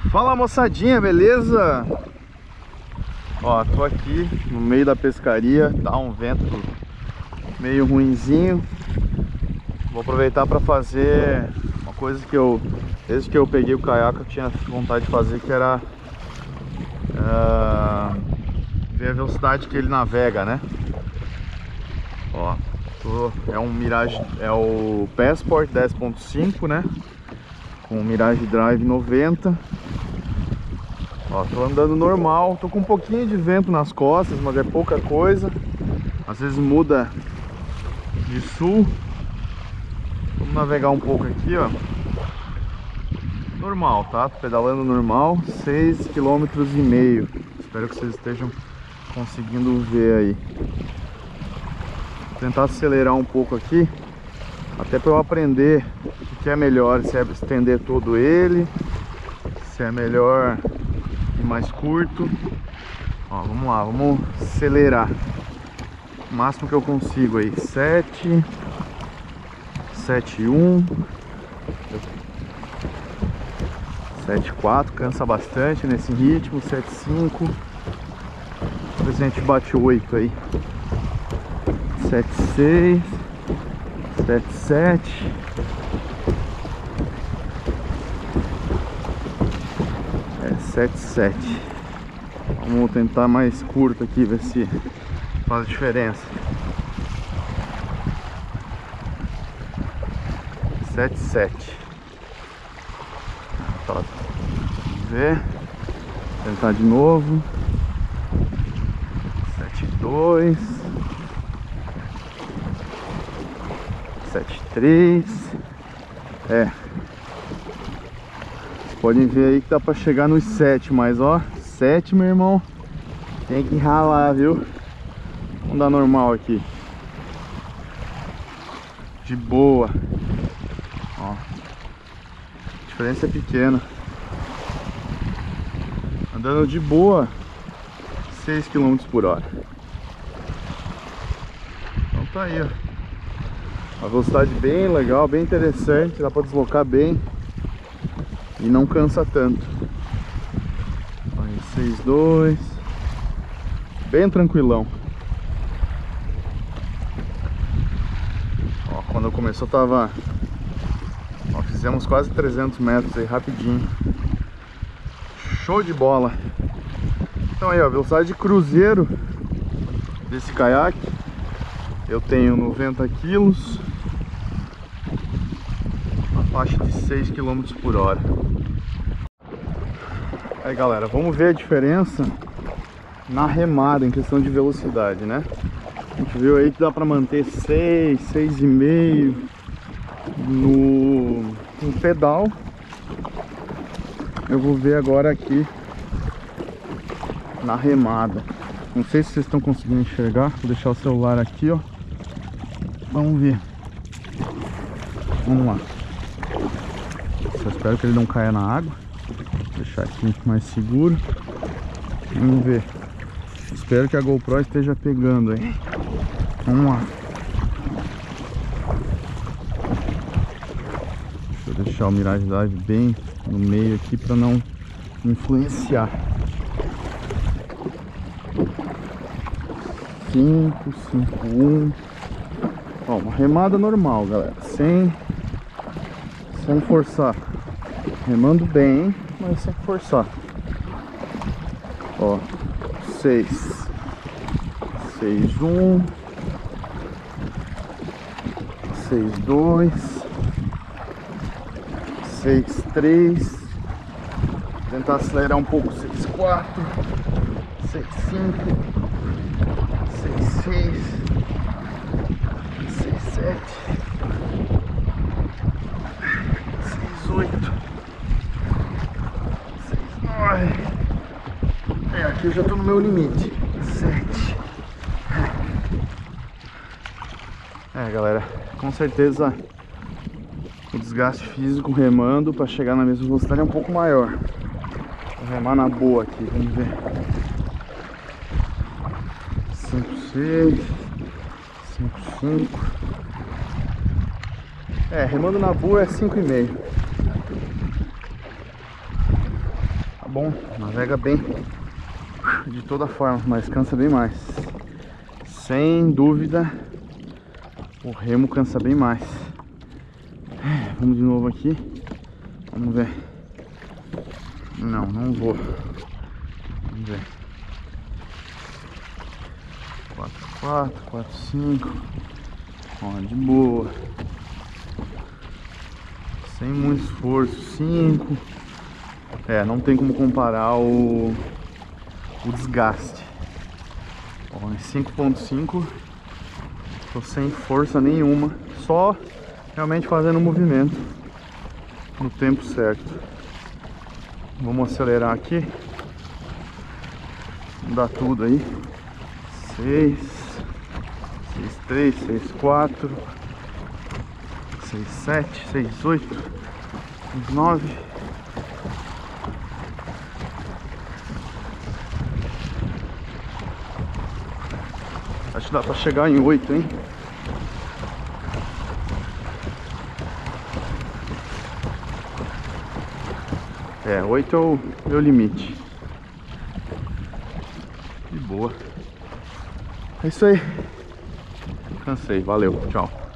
Fala, moçadinha, beleza? Ó, tô aqui no meio da pescaria, tá um vento meio ruinzinho. Vou aproveitar para fazer uma coisa que desde que eu peguei o caiaque, eu tinha vontade de fazer, que era ver a velocidade que ele navega, né? Ó, é um Mirage, é o Passport 10.5, né? Com Mirage Drive 90. Ó, tô andando normal, tô com um pouquinho de vento nas costas, mas é pouca coisa. Às vezes muda de sul. Vamos navegar um pouco aqui, ó. Normal, tá? Tô pedalando normal, 6,5 km. Espero que vocês estejam conseguindo ver aí. Vou tentar acelerar um pouco aqui, até para eu aprender o que é melhor, se é estender todo ele, se é melhor ir mais curto. Ó, vamos lá, vamos acelerar o máximo que eu consigo aí. 7, 7,1, 7,4, cansa bastante nesse ritmo. 7,5, depois a gente bate 8 aí. 7,6, 7,7, é 7,7. Vamos tentar mais curto aqui, ver se faz diferença. 7,7. Tá. Vamos ver. Tentar de novo. 7,2. 7,3. Vocês podem ver aí que dá pra chegar nos 7, mas ó, 7, meu irmão, tem que ralar, viu? Vamos dar normal aqui, de boa. Ó, a diferença é pequena. Andando de boa, 6 km por hora. Então tá aí, ó. Uma velocidade bem legal, bem interessante, dá para deslocar bem e não cansa tanto. Aí, 6,2, bem tranquilão. Ó, quando começou tava, ó, fizemos quase 300 metros aí rapidinho. Show de bola. Então aí, ó, velocidade de cruzeiro desse caiaque. Eu tenho 90 quilos, uma faixa de 6 km por hora. Aí, galera, vamos ver a diferença na remada em questão de velocidade, né? A gente viu aí que dá para manter 6, 6,5 no pedal. Eu vou ver agora aqui na remada. Não sei se vocês estão conseguindo enxergar. Vou deixar o celular aqui, ó. Vamos ver. Vamos lá. Só espero que ele não caia na água. Vou deixar aqui mais seguro. Vamos ver. Espero que a GoPro esteja pegando aí. Vamos lá. Deixa eu deixar o Mirage Drive bem no meio aqui para não influenciar. 5, 5,1. Ó, uma remada normal, galera, sem forçar, remando bem, hein? Mas sem forçar. Ó, 6, 6,1, 6,2, 6,3. Tentar acelerar um pouco. 6,4, 6,5, 6,6, 6,7, 6,8, 6,9. Aqui eu já tô no meu limite. 7. Galera, com certeza o desgaste físico remando para chegar na mesma velocidade é um pouco maior. Vou remar na boa aqui, vamos ver. 5,6, 5,5. Remando na boa é 5,5. bom, navega bem de toda forma, mas cansa bem mais. Sem dúvida, o remo cansa bem mais. Vamos de novo aqui. Vamos ver. Não vou. Vamos ver. 4, 5. Ó, de boa. Sem muito esforço. 5. Não tem como comparar o desgaste. Ó, em 5.5 tô sem força nenhuma, só realmente fazendo o movimento no tempo certo. Vamos acelerar aqui. Vamos dar tudo aí. 6, 6.3, 6.4, 6.7, 6.8, 6.9. Acho que dá pra chegar em 8, hein? É, 8 é o meu limite. De boa. É isso aí. Cansei, valeu, tchau.